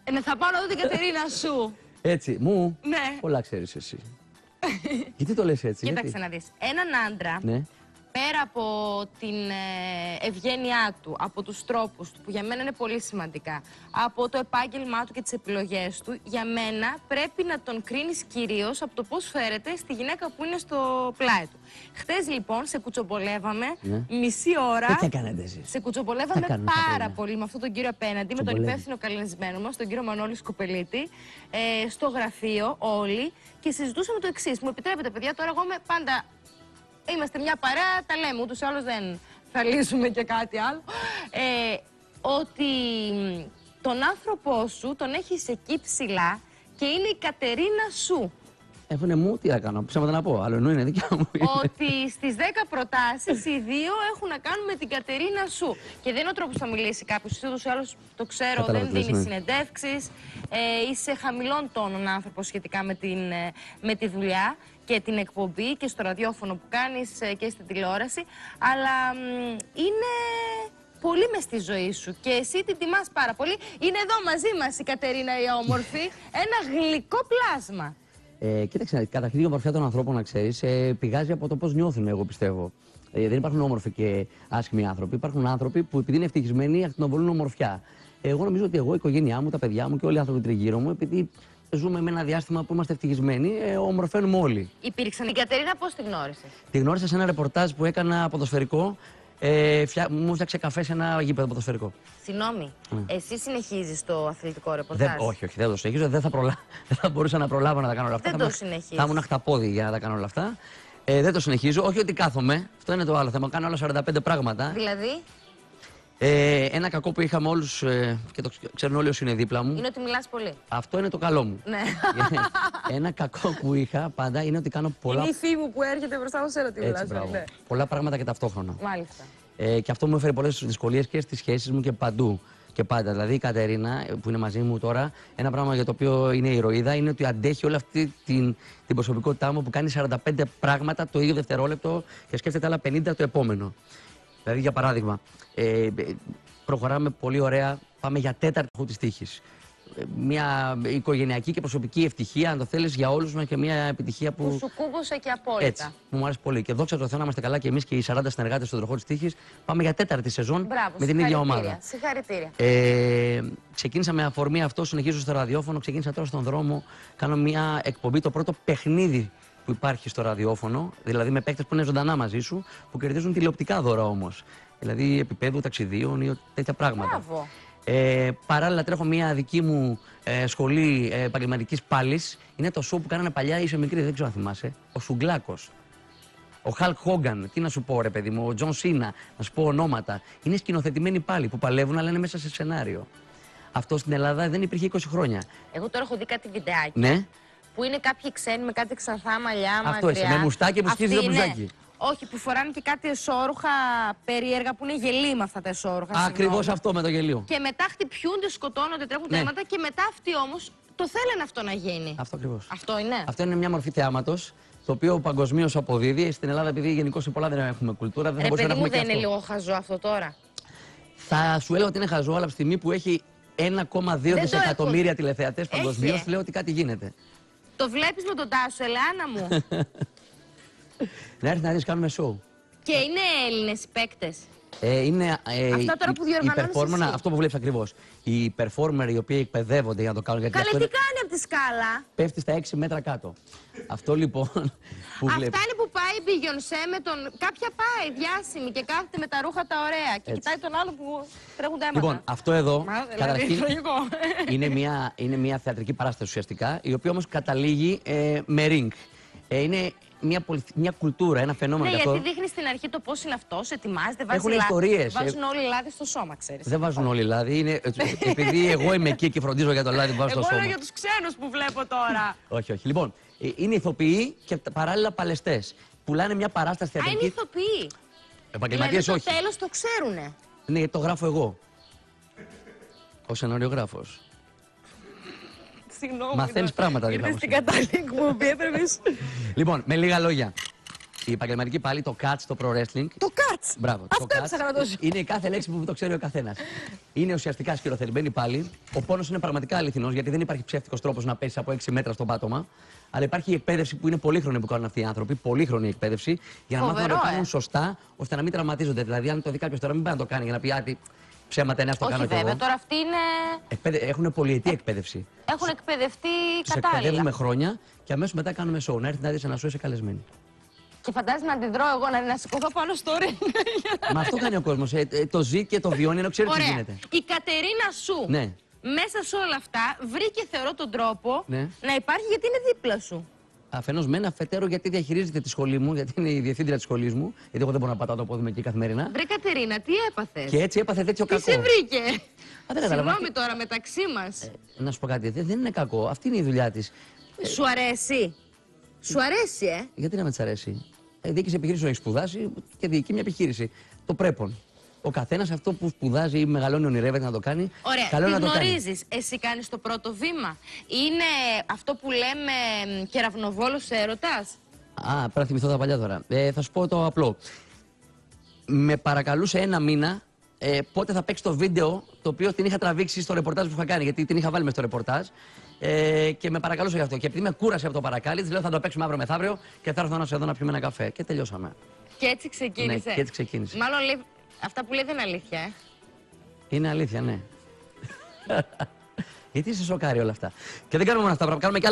Ναι, θα πάω να δω την Κατερίνα σου. Έτσι, μου. Ναι. Πολλά ξέρεις εσύ. Γιατί το λες έτσι? Κοίταξε να δεις. Έναν άντρα, Ναι. πέρα από την ευγένειά του, από τους τρόπους του, που για μένα είναι πολύ σημαντικά, από το επάγγελμά του και τις επιλογές του, για μένα πρέπει να τον κρίνεις κυρίως από το πώς φέρεται στη γυναίκα που είναι στο πλάι του. Χτες λοιπόν σε κουτσομπολεύαμε μισή ώρα. Τι κάνετε εσείς? Σε κουτσομπολεύαμε πάρα πολύ με αυτόν τον κύριο απέναντι, με τον υπεύθυνο καλεσμένο μας, τον κύριο Μανώλη Σκοπελίτη, στο γραφείο όλοι και συζητούσαμε το εξής. Μου επιτρέπετε, παιδιά, τώρα εγώ πάντα. Είμαστε μια παρέα, τα λέμε, ούτως ή άλλως δεν θα λύσουμε και κάτι άλλο. Ότι τον άνθρωπό σου τον έχεις εκεί ψηλά και είναι η Κατερίνα σου. Έχουνε μου, τι θα κάνω, ψέματα να πω, άλλο εννοεί είναι δικιά μου. Ότι στις 10 προτάσεις οι 2 έχουν να κάνουν με την Κατερίνα σου. Και δεν είναι ο τρόπος που θα μιλήσει κάποιος, ούτως ή άλλως το ξέρω, δεν δίνει συνεντεύξεις, είσαι χαμηλών τόνων άνθρωπος σχετικά με τη δουλειά και την εκπομπή και στο ραδιόφωνο που κάνεις και στην τηλεόραση, αλλά είναι πολύ μες στη ζωή σου και εσύ την τιμάς πάρα πολύ. Είναι εδώ μαζί μας η Κατερίνα η όμορφη, ένα γλυκό πλάσμα. Κοίταξε, καταρχήν η ομορφιά των ανθρώπων, να ξέρεις, πηγάζει από το πώς νιώθουν, εγώ πιστεύω. Δεν υπάρχουν όμορφοι και άσχημοι άνθρωποι. Υπάρχουν άνθρωποι που επειδή είναι ευτυχισμένοι ακτινοβολούν ομορφιά. Εγώ νομίζω ότι εγώ, η οικογένειά μου, τα παιδιά μου και όλοι οι άνθρωποι τριγύρω μου, επειδή ζούμε με ένα διάστημα που είμαστε ευτυχισμένοι, ομορφαίνουμε όλοι. Υπήρξαν η Κατερίνα, πώς τη γνώρισες? Τη γνώρισα σε ένα ρεπορτάζ που έκανα ποδοσφαιρικό. Μου φτιάξε καφέ σε ένα γήπεδο ποδοσφαιρικό. Συγγνώμη, εσύ συνεχίζεις το αθλητικό ρεπορτάζ? Όχι, δεν το συνεχίζω. Δεν θα μπορούσα να προλάβω να τα κάνω όλα αυτά. Δεν το συνεχίζεις? Θα ήμουν χταπόδι για να τα κάνω όλα αυτά. Δεν το συνεχίζω. Όχι ότι κάθομαι. Αυτό είναι το άλλο θέμα. Κάνω άλλα 45 πράγματα. Δηλαδή? Ένα κακό που είχαμε όλους και το ξέρουν όλοι όσοι είναι δίπλα μου. Είναι ότι μιλάς πολύ. Αυτό είναι το καλό μου. Ναι. Ένα κακό που είχα πάντα είναι ότι κάνω πολλά. Είναι η φήμη μου που έρχεται μπροστά μου, ξέρω ότι μιλάς. Ναι. Πολλά πράγματα και ταυτόχρονα. Μάλιστα. Και αυτό μου έφερε πολλές δυσκολίες και στις σχέσεις μου και παντού. Και πάντα. Δηλαδή η Κατερίνα που είναι μαζί μου τώρα, ένα πράγμα για το οποίο είναι ηρωίδα είναι ότι αντέχει όλη αυτή την προσωπικότητά μου που κάνει 45 πράγματα το ίδιο δευτερόλεπτο και σκέφτεται άλλα 50 το επόμενο. Δηλαδή, για παράδειγμα, προχωράμε πολύ ωραία, πάμε για τέταρτη της τύχης. Μια οικογενειακή και προσωπική ευτυχία, αν το θέλεις, για όλους μας και μια επιτυχία που σου κούμπωσε και απόλυτα. Έτσι, που μου άρεσε πολύ. Και δόξα τω Θεώ να είμαστε καλά και εμείς και οι 40 συνεργάτες στον τροχό της τύχης. Πάμε για τέταρτη σεζόν. Μπράβο, με την ίδια ομάδα. Συγχαρητήρια. Ξεκίνησα με αφορμή αυτό, συνεχίζω στο ραδιόφωνο, ξεκίνησα τώρα στον δρόμο. Κάνω μια εκπομπή, το πρώτο παιχνίδι που υπάρχει στο ραδιόφωνο, δηλαδή με παίκτες που είναι ζωντανά μαζί σου, που κερδίζουν τηλεοπτικά δώρα όμως. Δηλαδή επίπεδου ταξιδίων ή τέτοια πράγματα. Μπράβο. Παράλληλα τρέχω μια δική μου σχολή επαγγελματικής πάλης. Είναι το show που κάνανε παλιά, είσαι μικρή, δεν ξέρω αν θυμάσαι. Ο Σουγκλάκος. Ο Χαλκ Χόγκαν, τι να σου πω ρε παιδί μου, ο Τζον Σίνα, να σου πω ονόματα. Είναι σκηνοθετημένοι πάλι που παλεύουν, αλλά είναι μέσα σε σενάριο. Αυτό στην Ελλάδα δεν υπήρχε 20 χρόνια. Εγώ τώρα έχω δει κάτι βιντεάκι. Ναι. Που είναι κάποιοι ξένοι με κάτι ξανθά μαλλιά, αυτό μακριά. είσαι, με μουστάκι που σκίζει το μπλουζάκι. Όχι, που φοράνε και κάτι εσώρουχα περίεργα που είναι γελί με αυτά τα εσώρουχα. Ακριβώς αυτό με το γελίο. Και μετά χτυπιούνται, σκοτώνονται, τρέχουν τα αίματα και μετά αυτοί όμως το θέλουν αυτό να γίνει. Αυτό ακριβώς. Αυτό είναι. Αυτό είναι μια μορφή θεάματος, το οποίο παγκοσμίως αποδίδει. Στην Ελλάδα, επειδή γενικώς πολλά δεν έχουμε κουλτούρα, δεν μπορούμε να έχουμε. Δεν είναι λίγο χαζό αυτό τώρα? Θα σου έλεγα ότι είναι χαζό, αλλά από τη στιγμή που έχει 1,2 δισεκατομμύρια τηλεθεατές παγκοσμίως, λέω ότι κάτι γίνεται. Το βλέπεις με τον Τάσο, Ελεάνα μου? Να έρθει να δεις, κάνουμε show. Και είναι Έλληνες παίκτες? Είναι αυτά τώρα που διοργανώνεις εσύ. Αυτό που βλέπεις ακριβώς. Οι performer οι οποίοι εκπαιδεύονται για να το κάνουν. Καλέ, τι κάνει από τη σκάλα? Πέφτει στα 6 μέτρα κάτω. Αυτό λοιπόν που αυτά βλέπεις. είναι που πάει η Beyoncé με τον. Κάποια πάει διάσημη και κάθεται με τα ρούχα τα ωραία. Και κοιτάει τον άλλο που τρέχουν τα αίματα. Λοιπόν, αυτό εδώ καταρχήν είναι μια θεατρική παράσταση ουσιαστικά, η οποία όμως καταλήγει με ring. Είναι μια κουλτούρα, ένα φαινόμενο. Ναι, γιατί δείχνει στην αρχή το πώς είναι αυτός, ετοιμάζεται, έχουν ιστορίες. Βάζουν όλοι λάδι στο σώμα, ξέρεις. Δεν βάζουν όλοι λάδι. Επειδή εγώ είμαι εκεί και φροντίζω για το λάδι που βάζω στο σώμα. Εγώ λέω για τους ξένους που βλέπω τώρα. Όχι, όχι. Λοιπόν, είναι ηθοποιοί και παράλληλα παλαιστές. Πουλάνε μια παράσταση θεατρική. Είναι ηθοποιοί. Επαγγελματίες όχι. Στο τέλος το ξέρουνε. Ναι, γιατί το γράφω εγώ. Ο σεναριογράφος. Συγγνώμη. Μαθαίνεις πράγματα δηλαδή. Ήρθες στην κατάλληλη εκπομπή, έπρεπες. Λοιπόν, με λίγα λόγια. Η επαγγελματική πάλι, το catch, το pro wrestling. Το catch! Μπράβο. Αυτό έψαχνα να το σου. Είναι η κάθε λέξη που το ξέρει ο καθένας. Είναι ουσιαστικά σκυροθερημένη πάλι. Ο πόνος είναι πραγματικά αληθινός, γιατί δεν υπάρχει ψεύτικος τρόπος να πέσει από 6 μέτρα στο πάτωμα. Αλλά υπάρχει η εκπαίδευση που είναι πολύχρονη που κάνουν αυτοί οι άνθρωποι. Πολύχρονη εκπαίδευση για να μάθουν να το κάνουν σωστά, ώστε να μην τραυματίζονται. Δηλαδή, αν το δει κάποιο τώρα, μην πάει να το κάνει για να πει άτι ψέματα είναι, ας το κάνω κι εγώ. Βέβαια, τώρα αυτοί είναι. Έχουν πολυετή εκπαίδευση. Έχουν εκπαιδευτεί Τους κατάλληλα. εκπαιδεύουμε χρόνια και αμέσως μετά κάνουμε show. Να έρθει να δει ένα show, είσαι καλεσμένη. Και φαντάζεσαι να αντιδρώ εγώ, να σηκωθώ πάνω στο ring. Μα αυτό κάνει ο κόσμος. Το ζει και το βιώνει, ενώ ξέρει τι γίνεται. Η Κατερίνα σου, ναι, μέσα σε όλα αυτά, βρήκε θεωρώ τον τρόπο ναι, να υπάρχει γιατί είναι δίπλα σου. Αφενός μένα, αφετέρου γιατί διαχειρίζεται τη σχολή μου, γιατί είναι η διευθύντρια της σχολής μου. Γιατί εγώ δεν μπορώ να πατάω το πόδι μου εκεί καθημερινά. Βρε Κατερίνα, τι έπαθες? Και έτσι έπαθε τέτοιο κακό. Τι σε βρήκε? Συγγνώμη τώρα μεταξύ μας. Να σου πω κάτι, δεν είναι κακό. Αυτή είναι η δουλειά της. Σου αρέσει? Σου αρέσει, Γιατί να με της αρέσει? Διοίκηση επιχείρησης έχει σπουδάσει και διοικεί μια επιχείρηση. Το πρέπον. Ο καθένας αυτό που σπουδάζει ή μεγαλώνει, ονειρεύεται να το κάνει. Ωραία, καλό τι να το γνωρίζεις? Εσύ κάνεις το πρώτο βήμα. Είναι αυτό που λέμε κεραυνοβόλος έρωτας. Πρέπει να θυμηθώ τα παλιά τώρα. Θα σου πω το απλό. Με παρακαλούσε ένα μήνα πότε θα παίξει το βίντεο το οποίο την είχα τραβήξει στο ρεπορτάζ που είχα κάνει. Γιατί την είχα βάλει μες στο ρεπορτάζ. Και με παρακαλούσε γι' αυτό. Και επειδή με κούρασε από το παρακάλι, της λέω θα το παίξουμε αύριο μεθαύριο και θα έρθω να σε εδώ να πιούμε ένα καφέ. Και τελειώσαμε. Και έτσι ξεκίνησε. Ναι, και έτσι ξεκίνησε. Μάλλον λέει, αυτά που λέει δεν είναι αλήθεια, Είναι αλήθεια, ναι. Γιατί σε σοκάρει όλα αυτά. Και δεν κάνουμε μόνο αυτά, κάνουμε και άλλα.